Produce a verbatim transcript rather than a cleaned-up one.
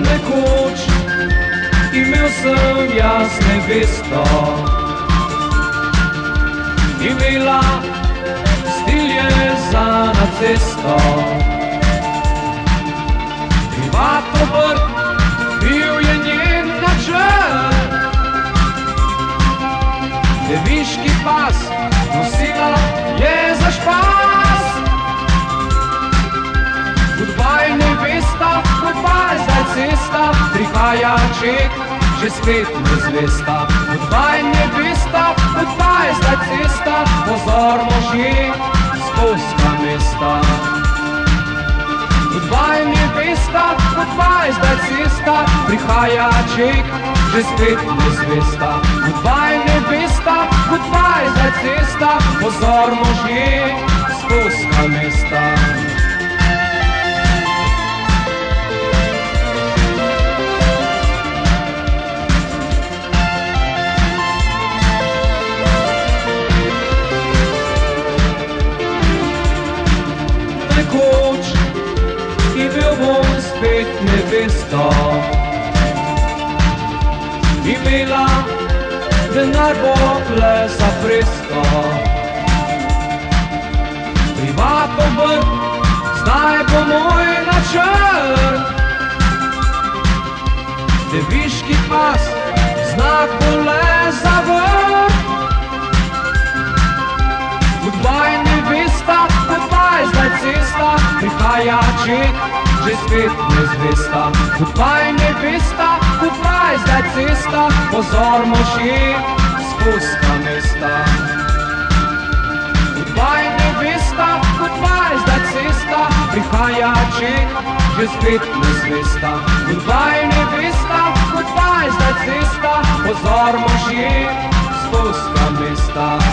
Nekoč imel sem jaz nevesto, imela stilje za na cesto. Privatno vrt, bil je njen načrt, deviški pas nosila je za špas. Goodbye nevesta, goodbye zdaj cesta, prihaja ček, že spet nezvesta. Goodbye nevesta, goodbye zdaj cesta, pozor možje, spolska mesta. Goodbye nevesta, goodbye zdaj cesta, prihaja ček, že spet nezvesta. Goodbye nevesta, goodbye zdaj cesta, pozor možje, spolska mesta. Nekoč imel bom spet nevesto, imela denar bo le za presto. Privatno vrt, zdaj bo moj načrt, deviški pas, znak bo le za vrt. Goodbye nevesta, goodbye zdaj cesta, prihaja ček, že spet nezvesta. Goodbye nevesta, goodbye zdaj cesta, pozor možje, spolska mesta. Goodbye nevesta, goodbye zdaj cesta, prihaja ček, že spet nezvesta. Goodbye nevesta, goodbye zdaj cesta, pozor možje, spolska mesta.